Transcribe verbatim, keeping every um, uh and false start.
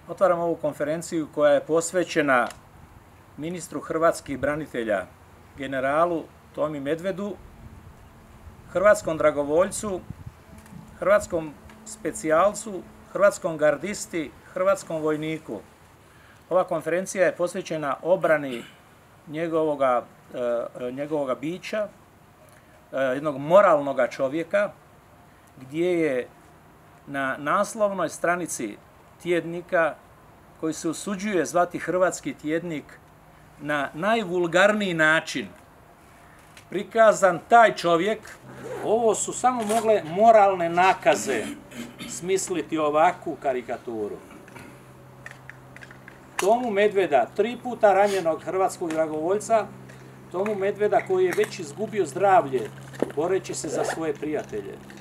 Otvaram ovu konferenciju koja je posvećena ministru hrvatskih branitelja, generalu Tomi Medvedu, hrvatskom dragovoljcu, hrvatskom specijalcu, hrvatskom gardisti, hrvatskom vojniku. Ova konferencija je posvećena obrani njegovoga, njegovoga bića, jednog moralnog čovjeka, gdje je na naslovnoj stranici tjednika, koji se usuđuje zvati Hrvatski tjednik, na najvulgarniji način prikazan taj čovjek. Ovo su samo mogle moralne nakaze smisliti ovakvu karikaturu. Tomu Medveda, tri puta ranjenog hrvatskog dragovoljca, Tomu Medveda koji je već izgubio zdravlje boreći se za svoje prijatelje.